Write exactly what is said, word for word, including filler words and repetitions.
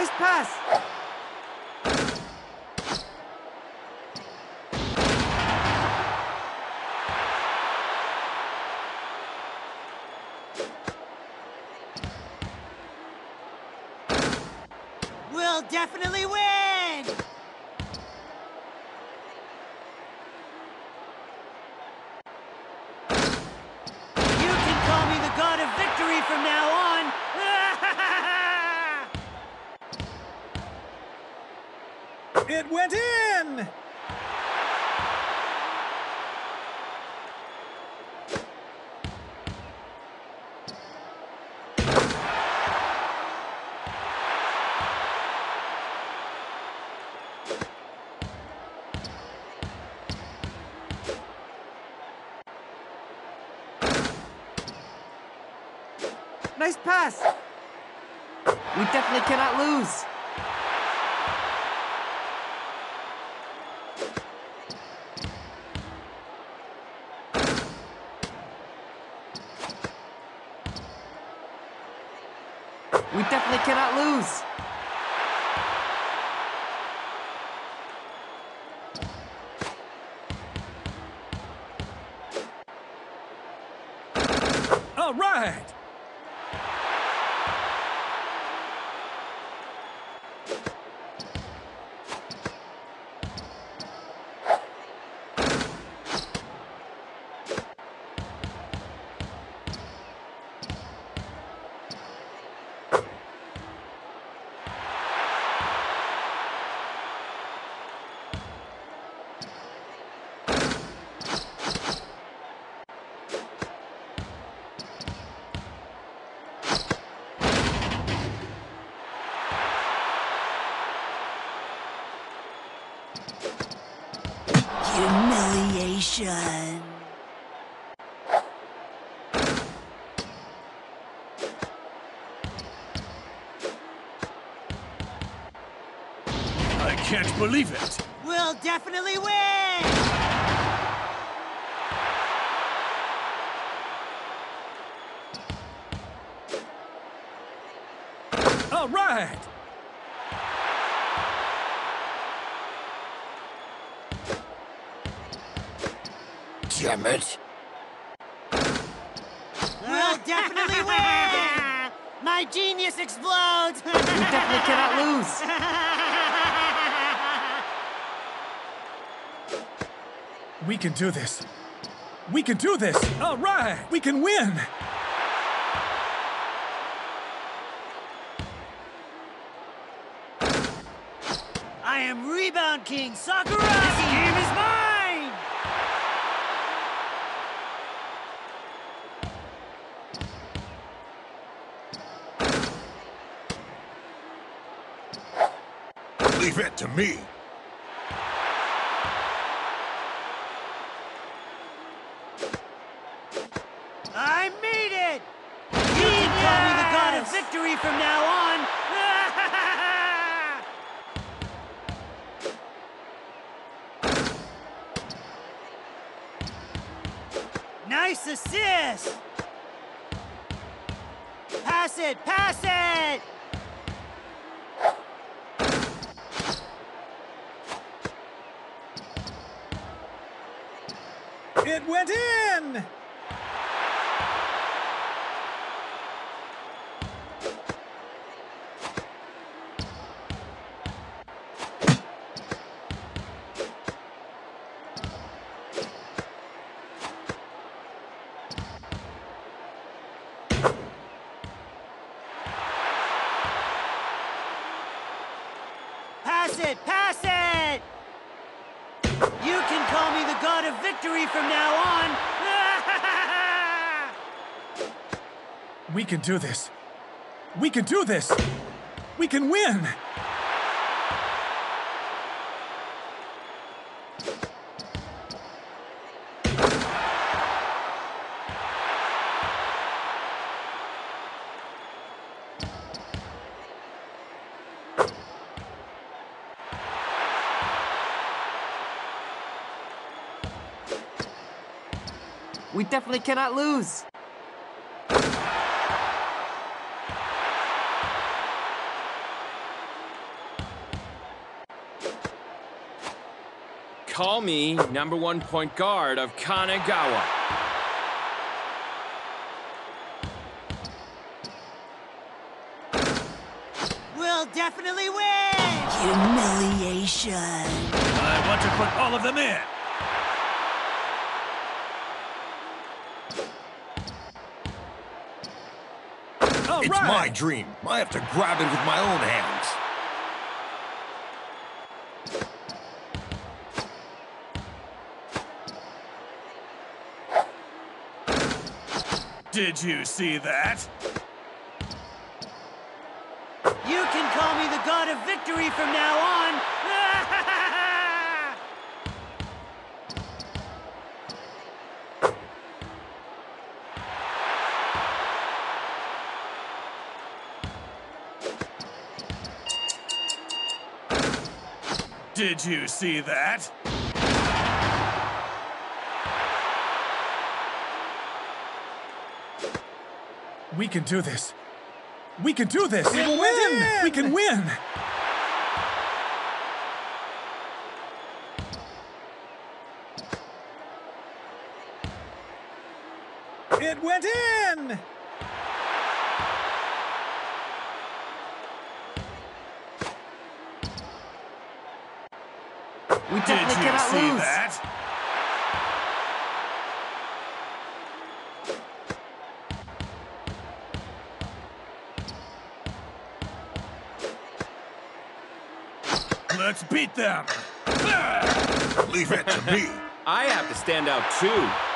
Nice pass! We'll definitely win! You can call me the god of victory from now on! It went in! Nice pass! We definitely cannot lose! We definitely cannot lose! All right! Humiliation. I can't believe it! We'll definitely win! All right! Damn it! We'll definitely win! My genius explodes! We definitely cannot lose! We can do this! We can do this! All right! We can win! I am Rebound King Sakuragi! This game is mine! Leave it to me. I made it! You can call me the god of victory from now on! Nice assist! Pass it! Pass it! It went in! Pass it! Pass it! You can call me the god of victory from now on! We can do this! We can do this! We can win! We definitely cannot lose! Call me number one point guard of Kanagawa. We'll definitely win! Humiliation. I want to put all of them in. All It's right. my dream. I have to grab it with my own hands. Did you see that? You can call me the god of victory from now on! Did you see that? We can do this. We can do this. We will win. We can win. It went in. We Did definitely you cannot see lose. that? Let's beat them. Leave it to me. I have to stand out too.